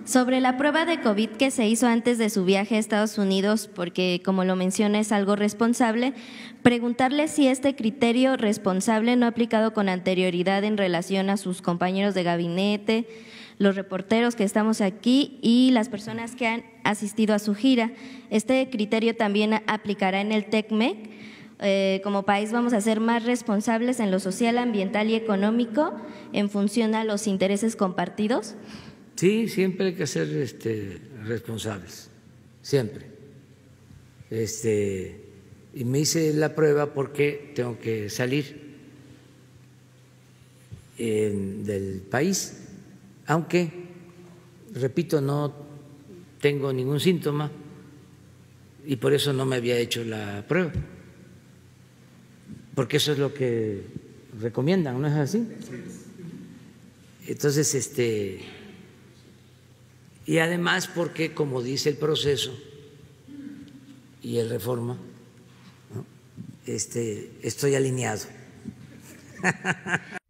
Sobre la prueba de COVID que se hizo antes de su viaje a Estados Unidos, porque como lo menciona es algo responsable, preguntarle si este criterio responsable no ha aplicado con anterioridad en relación a sus compañeros de gabinete, los reporteros que estamos aquí y las personas que han asistido a su gira. Este criterio también aplicará en el TECMEC. Como país vamos a ser más responsables en lo social, ambiental y económico en función a los intereses compartidos. Sí, siempre hay que ser responsables, siempre. Y me hice la prueba porque tengo que salir del país, aunque, repito, no tengo ningún síntoma y por eso no me había hecho la prueba, porque eso es lo que recomiendan, ¿no es así? Entonces, y además porque, como dice el proceso y el Reforma, ¿no? Estoy alineado.